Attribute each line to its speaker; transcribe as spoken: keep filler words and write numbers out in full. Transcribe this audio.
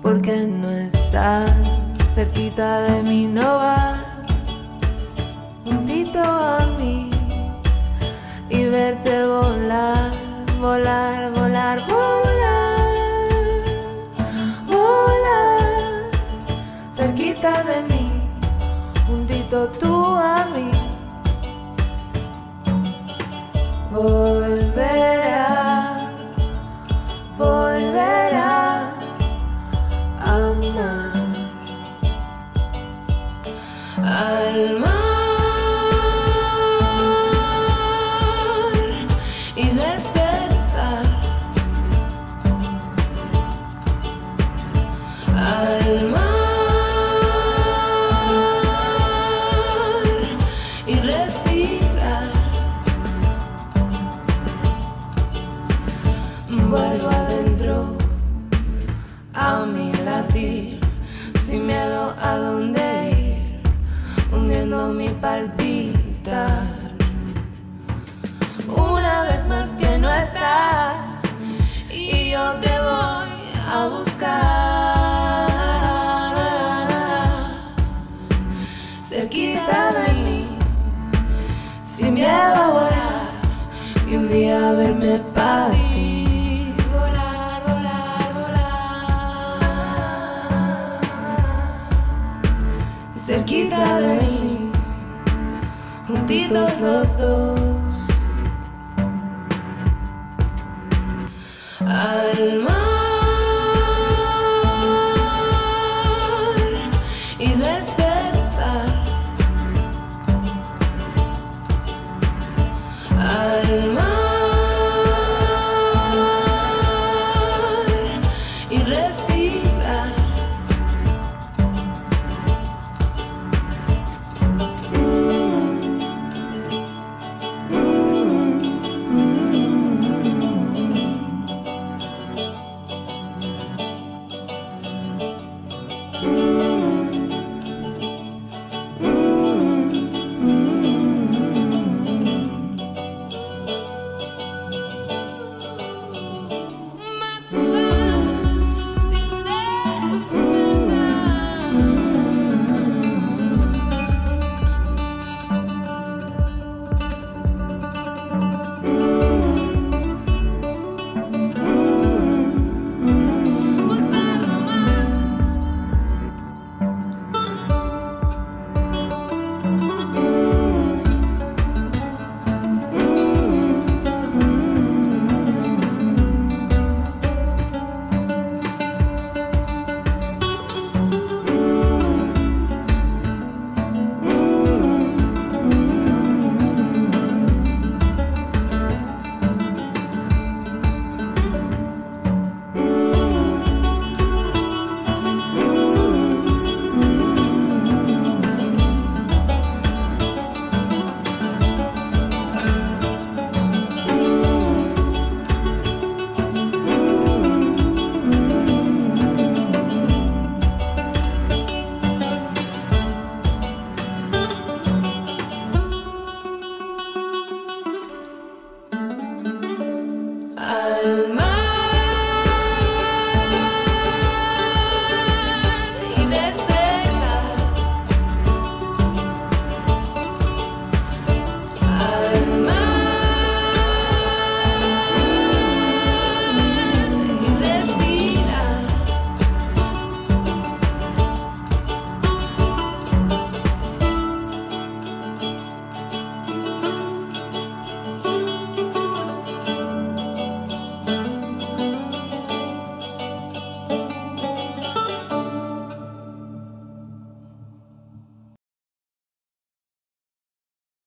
Speaker 1: porque no estás cerquita de mí, no vas juntito a mí y verte volar, volar, volar, volar, volar, cerquita de mí, juntito tú a mí. Volverá, volverá a amar al mar y despertar al mar y respirar. Vuelvo adentro a mi latir, sin miedo a dónde ir, hundiendo mi palpitar. Una vez más que no estás y yo te voy a buscar, cerquita de mí, sin miedo a volar y un día verme partir. Cerquita de mí, juntitos los dos al mar.